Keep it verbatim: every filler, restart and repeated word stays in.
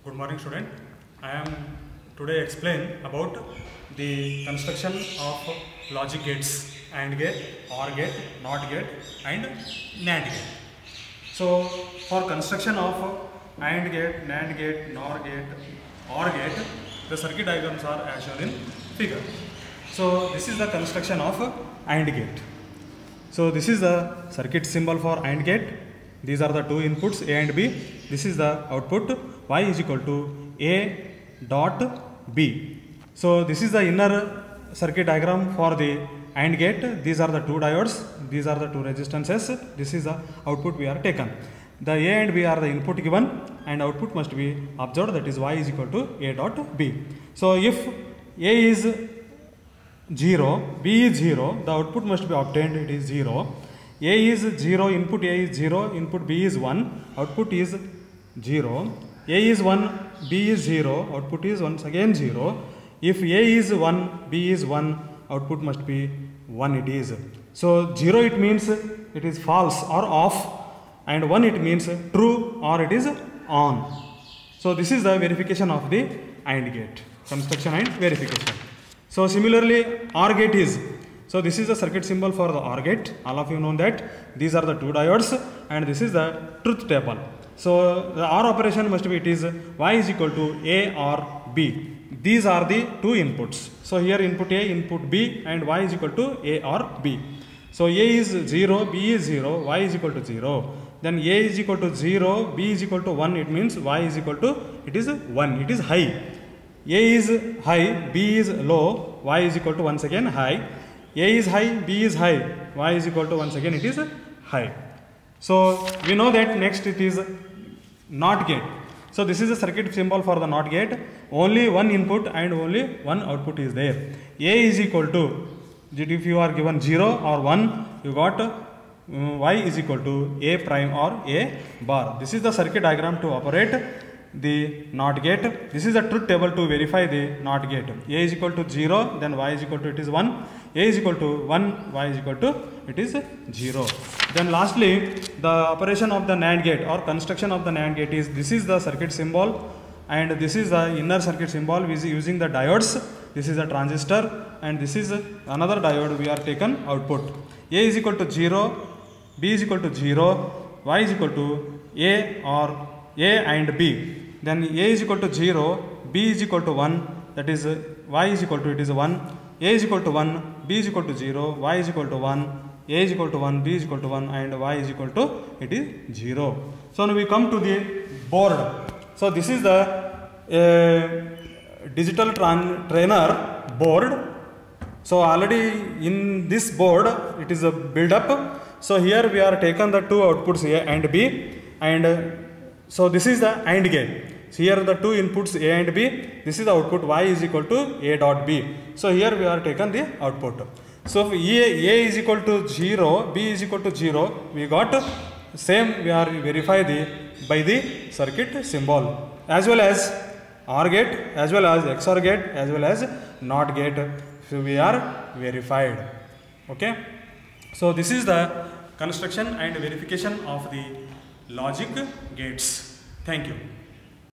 Good morning, student. I am today explain about the construction of logic gates: AND gate, OR gate, NOT gate, and NAND gate. So, for construction of AND gate, NAND gate, NOR gate, OR gate, the circuit diagrams are as shown in figure. So, this is the construction of AND gate. So, this is the circuit symbol for AND gate. These are the two inputs A and B. This is the output. Y is equal to A dot B. So, this is the inner circuit diagram for the AND gate. These are the two diodes. These are the two resistances. This is the output we are taken. The A and B are the input given and output must be observed, that is Y is equal to A dot B. So, if A is zero, B is zero, the output must be obtained, it is zero. A is zero, input A is zero, input B is one, output is zero. A is one, B is zero, output is once again zero. If A is one, B is one, output must be one, it is. So, zero it means it is false or off, and one it means true or it is on. So, this is the verification of the AND gate, construction and verification. So, similarly OR gate is, so this is the circuit symbol for the OR gate. All of you know that these are the two diodes and this is the truth table. So, the OR operation must be, it is Y is equal to A or B. These are the two inputs. So, here input A, input B, and Y is equal to A or B. So, A is zero, B is zero, Y is equal to zero. Then A is equal to zero, B is equal to one, it means Y is equal to, it is one, it is high. A is high, B is low, Y is equal to once again high. A is high, B is high, Y is equal to once again it is high. So, we know that next it is NOT gate. So, this is the circuit symbol for the NOT gate. Only one input and only one output is there. A is equal to, if you are given zero or one, you got uh, Y is equal to A prime or A bar. This is the circuit diagram to operate the NOT gate. This is the truth table to verify the NOT gate. A is equal to zero, then Y is equal to it is one. A is equal to one, Y is equal to it is zero. Then lastly, the operation of the NAND gate or construction of the NAND gate is, this is the circuit symbol and this is the inner circuit symbol is using the diodes. This is a transistor and this is another diode we are taken output. A is equal to zero, B is equal to zero, Y is equal to A or A and B. Then A is equal to zero, B is equal to one, that is Y is equal to it is one, A is equal to one, B is equal to zero, Y is equal to one, A is equal to one, B is equal to one, and Y is equal to it is zero. So, now we come to the board. So, this is the uh, digital tran trainer board. So, already in this board it is a build up. So, here we are taken the two outputs A and B, and uh, so this is the AND gate. So, here are the two inputs A and B. This is the output Y is equal to A dot B. So, here we are taken the output. So, if A, A is equal to zero, B is equal to zero, we got same we are verify the by the circuit symbol, as well as OR gate, as well as X O R gate, as well as NOT gate. So, we are verified. Okay. So, this is the construction and verification of the logic gates. Thank you.